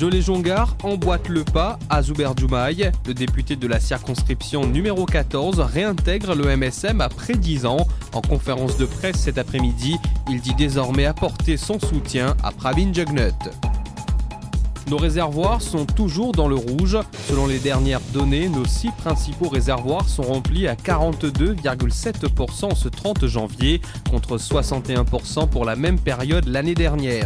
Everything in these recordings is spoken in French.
Jolé Jongar emboîte le pas à Zuber Diomaye. Le député de la circonscription numéro 14 réintègre le MSM après 10 ans. En conférence de presse cet après-midi, il dit désormais apporter son soutien à Pravin Jugnauth. Nos réservoirs sont toujours dans le rouge. Selon les dernières données, nos 6 principaux réservoirs sont remplis à 42,7% ce 30 janvier, contre 61% pour la même période l'année dernière.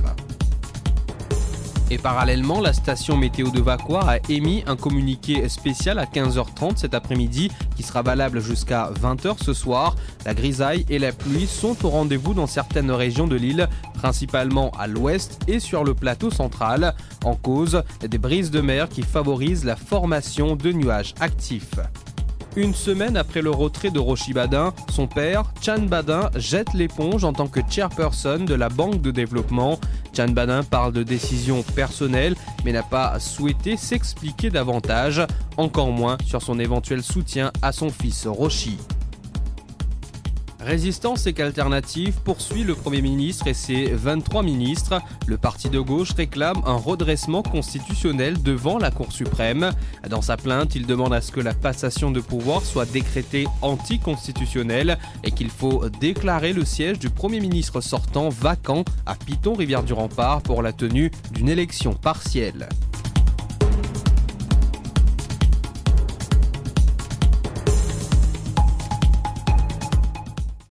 Et parallèlement, la station météo de Vacoart a émis un communiqué spécial à 15h30 cet après-midi qui sera valable jusqu'à 20h ce soir. La grisaille et la pluie sont au rendez-vous dans certaines régions de l'île, principalement à l'ouest et sur le plateau central. En cause, des brises de mer qui favorisent la formation de nuages actifs. Une semaine après le retrait de Rochi Badin, son père, Chan Badin, jette l'éponge en tant que chairperson de la Banque de développement. Chan Badin parle de décision personnelle, mais n'a pas souhaité s'expliquer davantage, encore moins sur son éventuel soutien à son fils Rochi. Résistance et qu'Alternative poursuit le Premier ministre et ses 23 ministres. Le parti de gauche réclame un redressement constitutionnel devant la Cour suprême. Dans sa plainte, il demande à ce que la passation de pouvoir soit décrétée anticonstitutionnelle et qu'il faut déclarer le siège du Premier ministre sortant vacant à Piton-Rivière-du-Rempart pour la tenue d'une élection partielle.